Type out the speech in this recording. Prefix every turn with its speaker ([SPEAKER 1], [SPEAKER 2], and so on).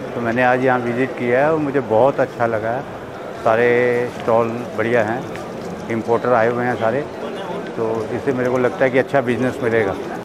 [SPEAKER 1] तो मैंने आज यहाँ विज़िट किया है और मुझे बहुत अच्छा लगा है। सारे स्टॉल बढ़िया हैं, इम्पोर्टर आए हुए हैं सारे, तो इससे मेरे को लगता है कि अच्छा बिज़नेस मिलेगा।